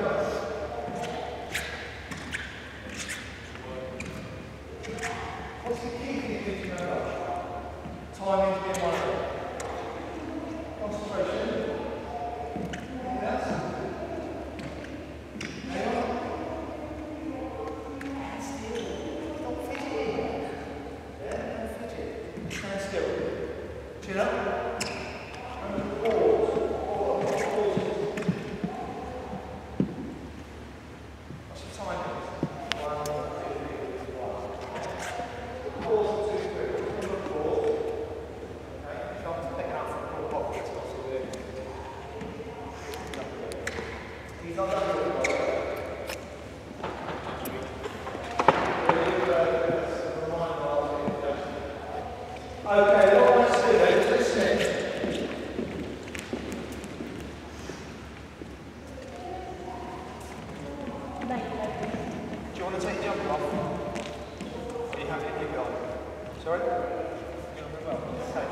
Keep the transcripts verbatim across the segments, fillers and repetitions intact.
What's the key thing you need to know? Timing's being one of them. Concentration. Yes. Hang on. Stand still. Don't fidget. Yeah, don't fidget. Stand still. Chin up. And pause. Pause. Pause. What's the timing? One, two, three, one. Pause for two, three. Remember pause. Okay, try to pick out from the pockets. He's not done with it. Okay, what I want to do then is listen. Do you want to take the jumper off? Are you happy to keep it on? Sorry? You're on the well. Okay.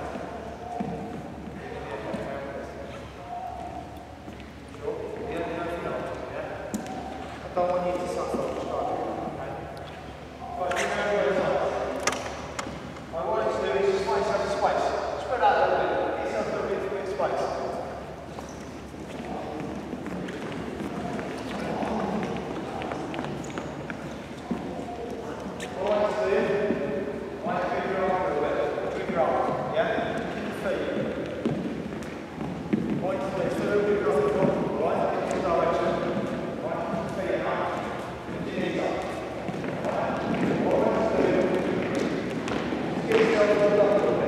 Sure? Yeah, yeah, yeah. I don't want you to suffer. Okay? Right, you know where it's at. What I want you to do is just space over space. Spread out a little bit. Get yourself a little bit of space. All I want you to do, I want you to move your arm a little bit. Move your arm, yeah? Feet. What I want you to do is do a little bit of your arm, right? In this direction. Right? Feet up. Your knees up. Right? What I want you to do is get yourself a little bit.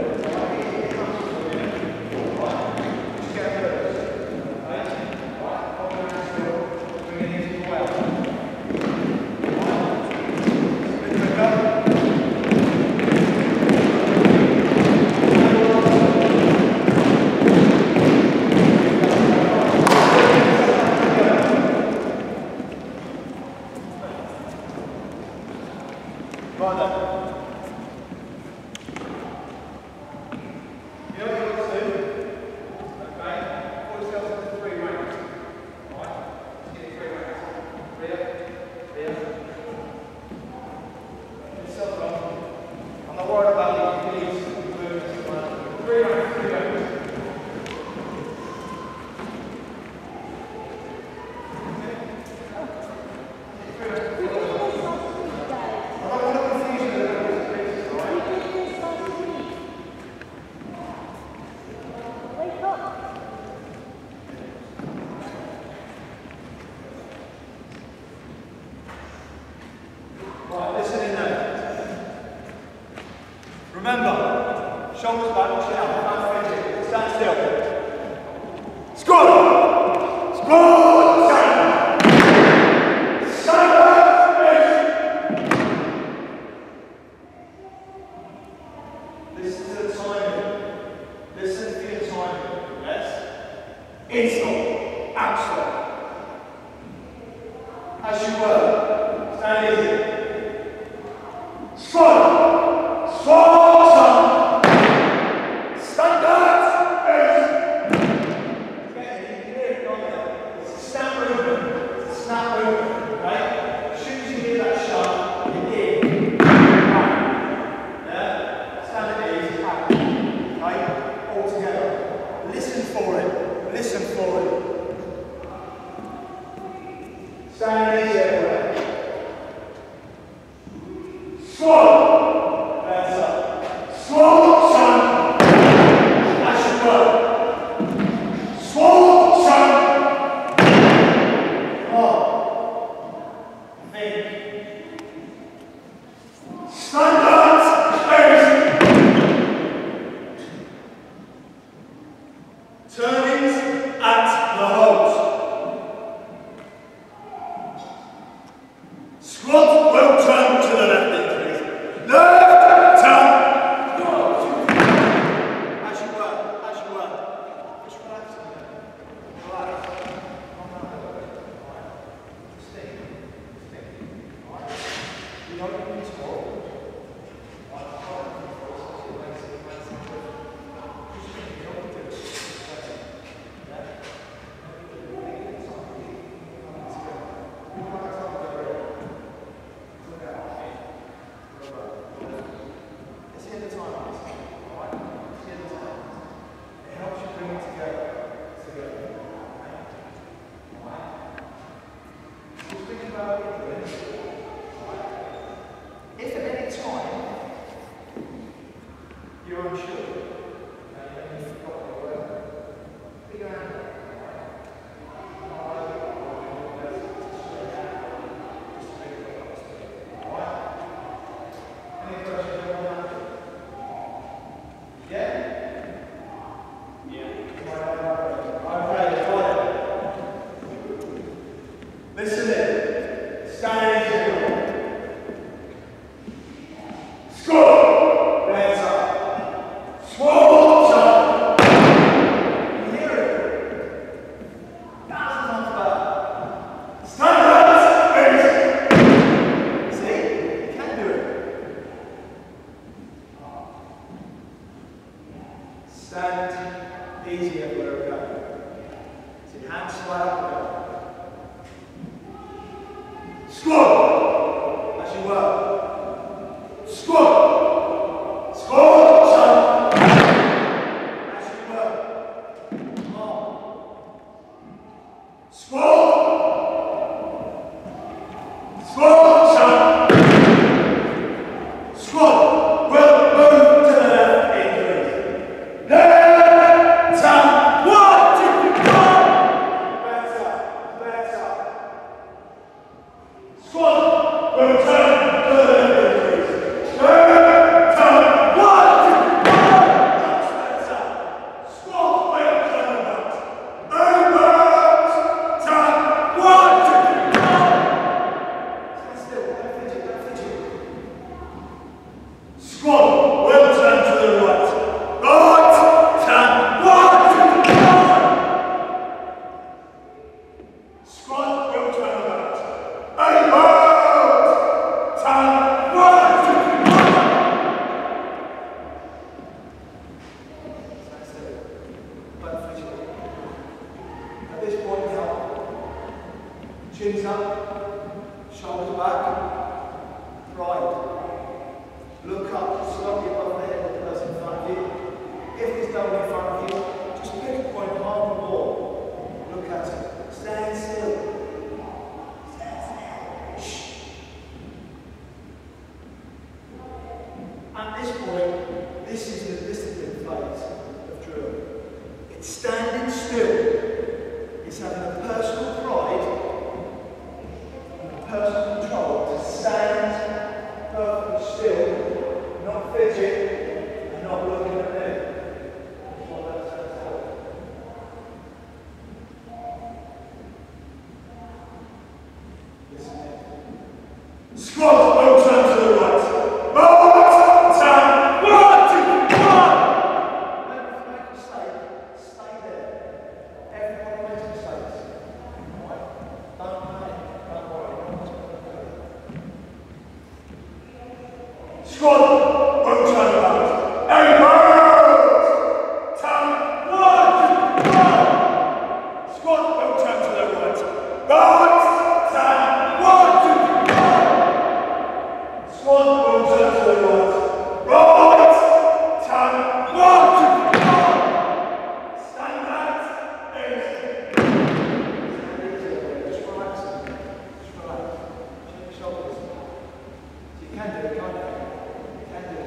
Remember, shoulders back, chin up, hands fidget, stand still. Squat! Squat! Stand! Stand up! Listen to the timing. Listen for your timing. Yes? In-stop. Out-stop. As you were. Stand easy. Squat! Squat! Stand easy everywhere. Squat. Hands up. Squat, son. That should work. Squat, son. Come on. Think. Stand up. Turnings at the halt. Squat will turn to the left, please. Left, turn. As you were, as you were. Just relax. Relax. Stay. Stay. Alright? You don't need to walk. what you're doing. If at any time you're unsure, and you've forgotten your word, put your hand up. Any questions on that? Yeah? Yeah. Listen in. Stand still. Score! Hands up. Swallow up. You hear it? Thousand times better. Stand up. See? You can do it. Stand easy everywhere we go. See, hands slide up and down. Squat! As you work. Squat! Squat! Jump! As you work. Come on. Squat! Squat! Jump! Squat! Well, move to the left, increase. Left, jump, one, two, go! Better, better. Squat, will turn to the left, increase. Left, turn, one, two, go! That's better. Squat, will turn about. Over, turn, one, two, go! Stand still, don't fidget, don't fidget. Squat, will turn to the right. Right, turn, one, two, go! Squat, will turn about. Over, turn, one, two, go! Stand still, don't fidget. At this point now, chins up, shoulders back, pride. Look up, slightly above the head of the person in front of you. If there's no one in front of you, just pick a point half the wall. Look at it. Stand still. Stand still. Shh. At this point, this is the discipline phase of drill. It's standing still. It's having a personal pride and a personal control to stand perfectly still, not fidget, and not looking at me. That's what that stands for. Listen in. Squat, will turn to the right. Right, turn, one, two, one. Never make a mistake, stay there. Everybody makes mistakes. Alright? Don't panic, don't worry. Squat, will turn about. Elbows! Turn, one, two, one. Squat, will turn to the right. Right, turn, one, two, one. Squat, will turn to the right. Right, turn, one, two, one. Stand back, easy. Stand easy, just relax. Just relax. Shake your shoulders. So you can do it, can't you? You can do it.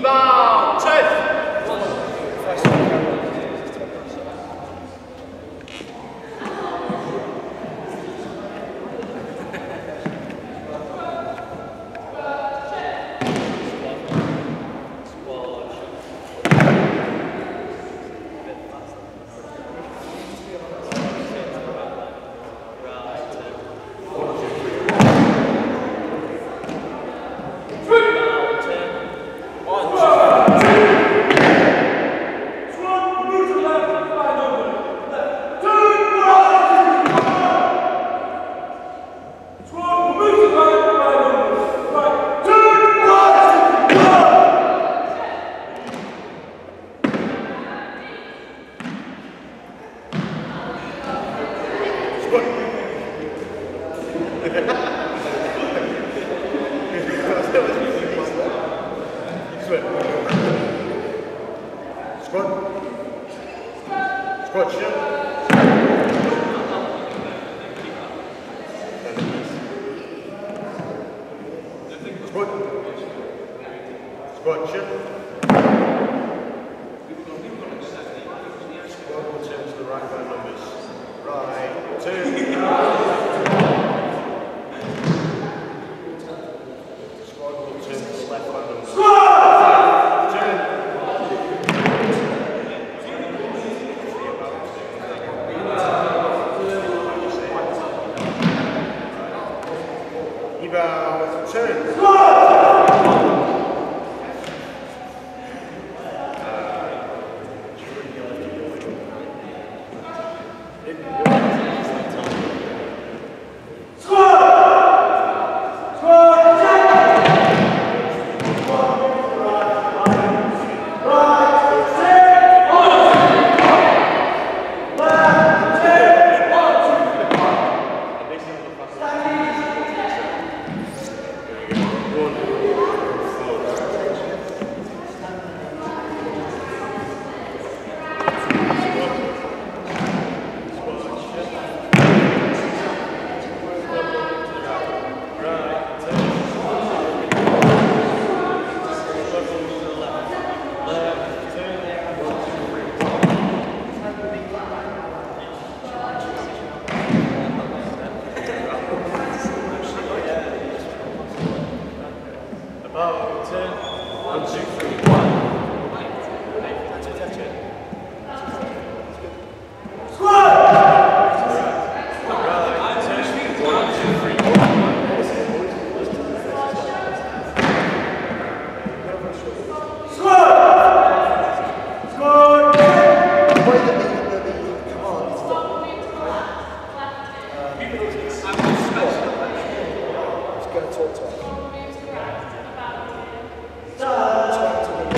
Talk to them.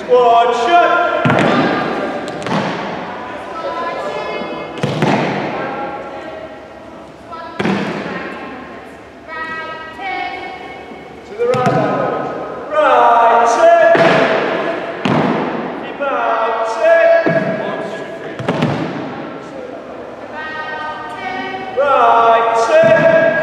Squad shut. To the right, David. Right, ten. Keep out, ten. Right, ten.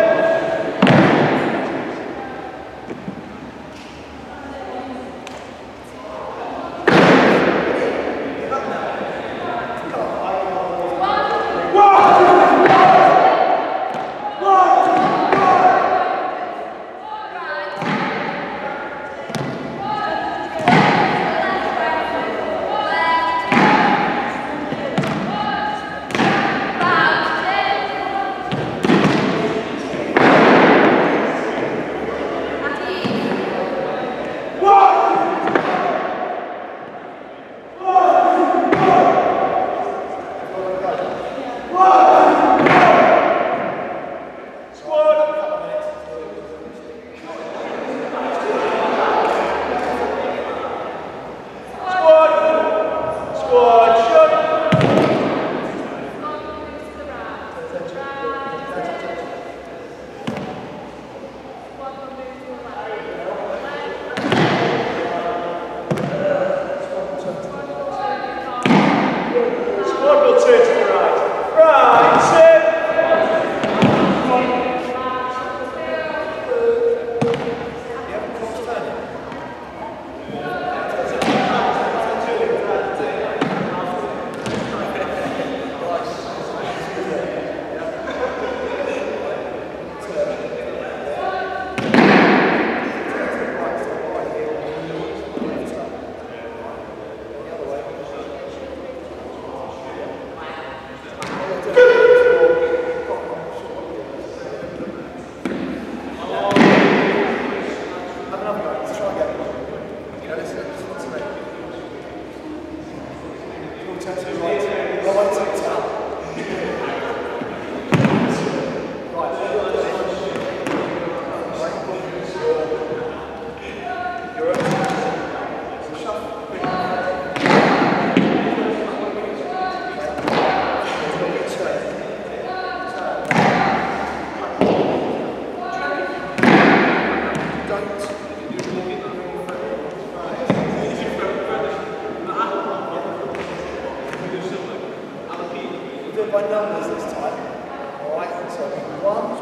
By numbers this time. Alright, so one.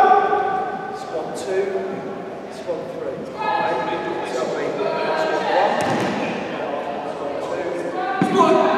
Squad! Squad two. Squad three. Alright, so we squad one. Squad two. Squad!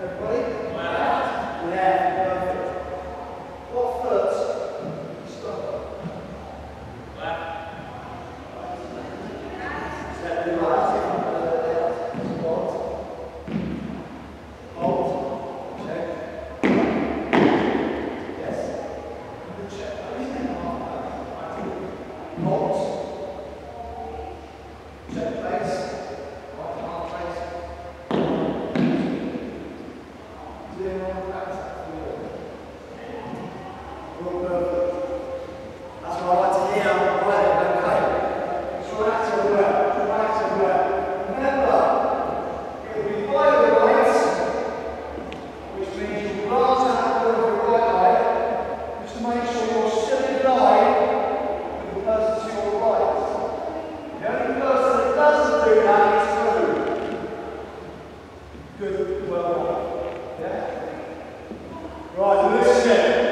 Everybody? Left. Left. Perfect. What foot? Stop. Left. Step to the right. Squat. Hold. Check. Yes. Good check. Hold. Check place. Right half place. Zero. That's what I like to hear. Right, okay. Short active work. Short active work. Remember, it will be five of the lights, which means you glance out of your right eye, just to make sure you're still in line with the person to your right. The only person that doesn't do that is through. Good, well done. Yeah? Right, listen.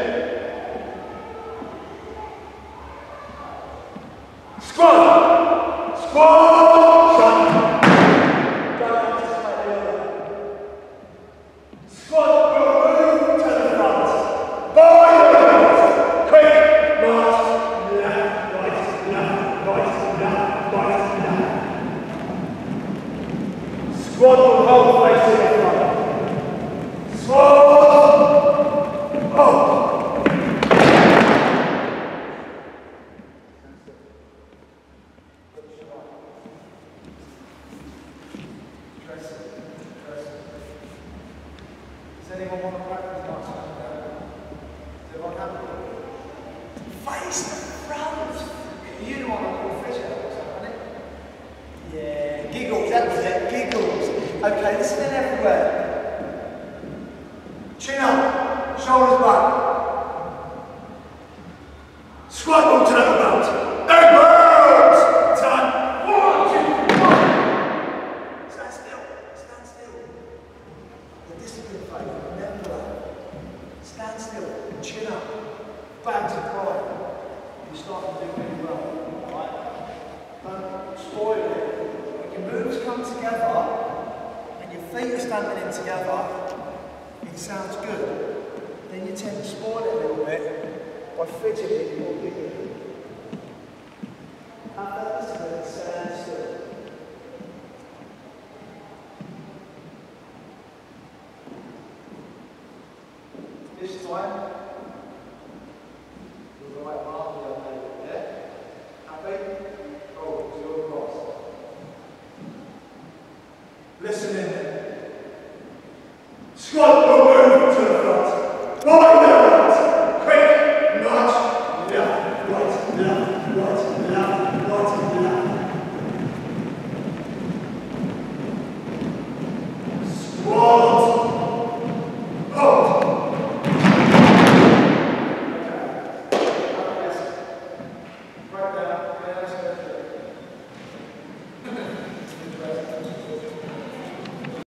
Squat! Squat! Shut. Don't anticipate the other. Squat, we'll move to the front. By the right. Quick, right, left, right, left, right, left, right, left. Squat will hold face to the front. Squat! Oh! Does anyone want to practice that? Is everyone happy? Face the front! You don't want to call fidget or something, yeah, giggles, that was it, giggles. Okay, listen in everywhere. Chin up, shoulders back. Squat ball to the front. Elbows! Time. One, two, one. Stand still, stand still. The discipline phase, remember. Stand still, chin up, bags of pride. You're starting to do really well. Right? Don't spoil it. When your moves come together and your feet are stamping in together, it sounds good. Then you tend to spoil it a little bit by fidgeting or giggling. Have that discipline, stand still. This time, with the right arm the other way, yeah? Happy? Oh, to your cross. Listen in. Squat or move to the front. Right, left, quick, nudge, left, right, left, right, left.